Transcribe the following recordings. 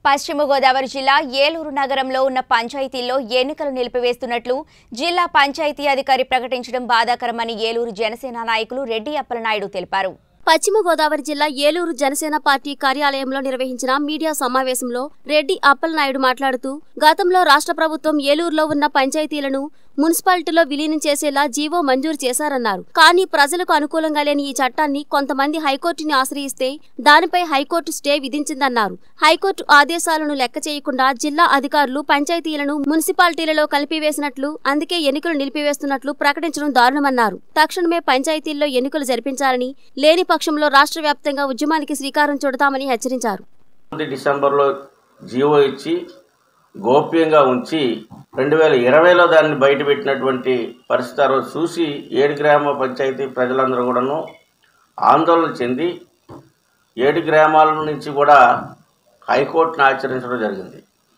పశ్చిమ గోదావరి జిల్లా ఏలూరు నగరంలో ఉన్న పంచాయతీల్లో ఎన్నికలు నిలిపివేస్తున్నట్లు జిల్లా పంచాయతీ అధికారి ప్రకటించడం బాధాకరమని ఏలూరు జనసేన నాయకులు రెడ్డి అప్పలనాయుడు తెలిపారు. పశ్చిమ గోదావరి జిల్లా ఏలూరు జనసేన పార్టీ కార్యాలయంలో నిర్వహించిన మీడియా సమావేశంలో రెడ్డి అప్పలనాయుడు మాట్లాడుతూ గతంలో రాష్ట్ర ప్రభుత్వం ఏలూరులో ఉన్న పంచాయతీలను మున్సిపాలిటీలో విలీనం చేసేలా జీవో మంజూరు చేశారన్నారు. కానీ ప్రజలకు అనుకూలంగా లేని ఈ చట్టాన్ని కొంతమంది హైకోర్టుని ఆశ్రయిస్తే దానిపై హైకోర్టు స్టే విధించిందన్నారు. హైకోర్టు ఆదేశాలను లెక్క చేయకుండా జిల్లా అధికారులు పంచాయతీలను మున్సిపాలిటీలలో కలిపివేసినట్లు, అందుకే ఎన్నికలు నిలిపివేస్తున్నట్లు ప్రకటించడం దారుణమన్నారు. తక్షణమే పంచాయతీల్లో ఎన్నికలు జరిపించాలని, లేని పక్షంలో రాష్ట్ర వ్యాప్తంగా ఉద్యమానికి శ్రీకారం చుడతామని హెచ్చరించారు. డిసెంబర్లో జీవో ఇచ్చి గోప్యంగా ఉంచి 2020లో దాన్ని బయటపెట్టినటువంటి పరిస్థితి ఆ రోజు చూసి 7 గ్రామ పంచాయతీ ప్రజలందరూ కూడాను ఆందోళన చెంది 7 గ్రామాల నుంచి కూడా హైకోర్టును ఆచరించడం జరిగింది.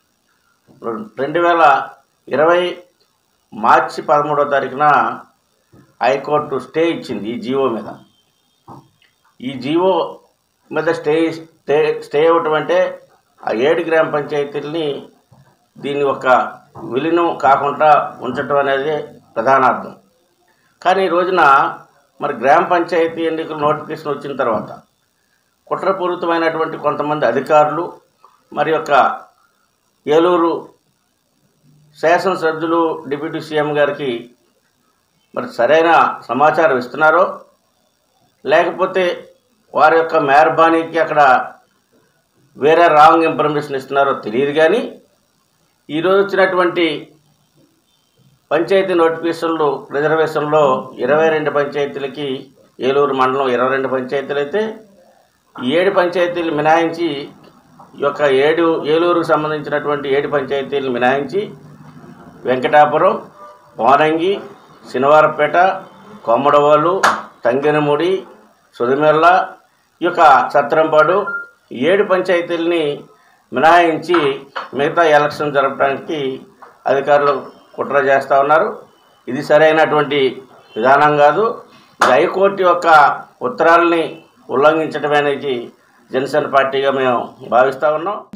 2020 మార్చి 13వ తారీఖున హైకోర్టు స్టే ఇచ్చింది ఈ జీవో మీద. ఈ జీవో మీద స్టే ఇవ్వటం అంటే ఆ 7 గ్రామ పంచాయతీలని దీన్ని ఒక విలీనం కాకుండా ఉంచటం అనేది ప్రధానార్థం. కానీ ఈ రోజున మరి గ్రామ పంచాయతీ ఎన్నికల నోటిఫికేషన్ వచ్చిన తర్వాత కుట్రపూరితమైనటువంటి కొంతమంది అధికారులు మరి యొక్క ఏలూరు శాసనసభ్యులు డిప్యూటీ సీఎం గారికి మరి సరైన సమాచారం ఇస్తున్నారో లేకపోతే వారి యొక్క మెహర్బానీకి అక్కడ వేరే రాంగ్ ఇన్ఫర్మేషన్ ఇస్తున్నారో తెలియదు. కానీ ఈరోజు వచ్చినటువంటి పంచాయతీ నోటిఫికేషన్లు రిజర్వేషన్లో 22 పంచాయతీలకి ఏలూరు మండలం 22 పంచాయతీలు అయితే 7 పంచాయతీలు మినహాయించి ఈ యొక్క ఏలూరుకు సంబంధించినటువంటి 7 పంచాయతీలు మినహాయించి వెంకటాపురం, పోనంగి, శనివారపేట, కొమ్మడవాళ్ళు, తంగెనముడి, సుదిమెల్ల, ఈ యొక్క సత్రంపాడు 7 పంచాయతీలని మినహాయించి మిగతా ఎలక్షన్ జరపడానికి అధికారులు కుట్ర చేస్తూ ఉన్నారు. ఇది సరైనటువంటి విధానం కాదు. హైకోర్టు యొక్క ఉత్తరాలని ఉల్లంఘించడమనేది జనసేన పార్టీగా మేము భావిస్తూ ఉన్నాం.